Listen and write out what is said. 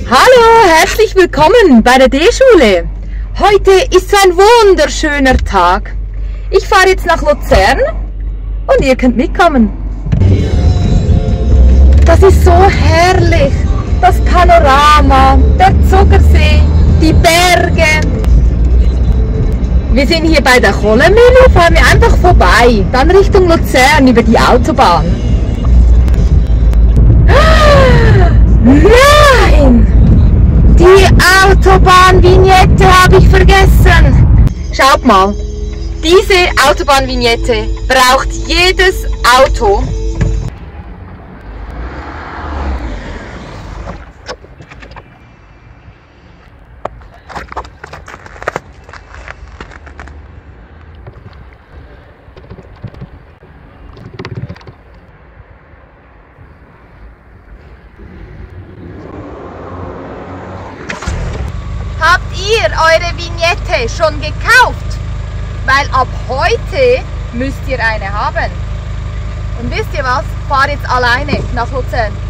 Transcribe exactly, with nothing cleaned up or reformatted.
Hallo, herzlich willkommen bei der D-Schule. Heute ist so ein wunderschöner Tag. Ich fahre jetzt nach Luzern und ihr könnt mitkommen. Das ist so herrlich. Das Panorama, der Zuckersee, die Berge. Wir sind hier bei der Kohlemühle, fahren wir einfach vorbei, dann Richtung Luzern über die Autobahn. Nein! Die Autobahnvignette habe ich vergessen. Schaut mal, diese Autobahnvignette braucht jedes Auto. Habt ihr eure Vignette schon gekauft? Weil ab heute müsst ihr eine haben. Und wisst ihr was? Fahr jetzt alleine nach Luzern.